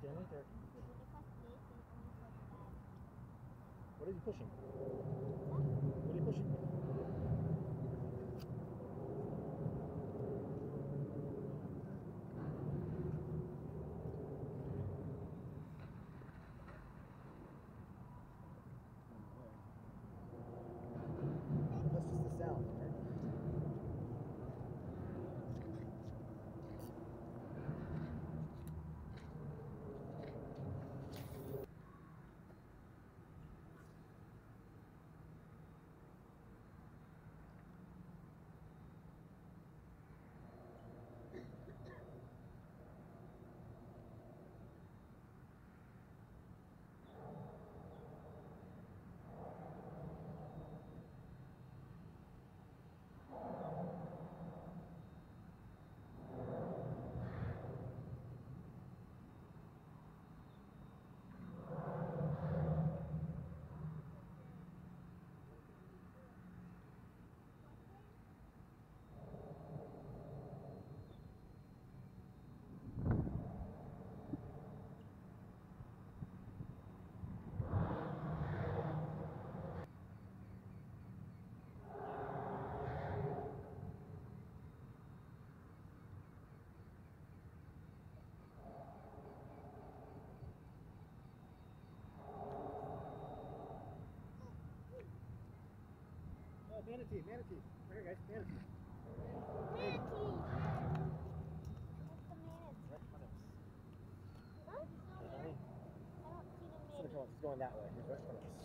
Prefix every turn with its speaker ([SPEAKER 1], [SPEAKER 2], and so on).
[SPEAKER 1] Stanley? There. What are you pushing? What are you pushing? That's just the sound, right? Oh, manatee, manatee. Right here, guys, manatee.
[SPEAKER 2] Manatee! What's the manatee?
[SPEAKER 1] Right in front of us.
[SPEAKER 2] Huh? I don't see the manatee.
[SPEAKER 1] He's going that way. He's right in front of us.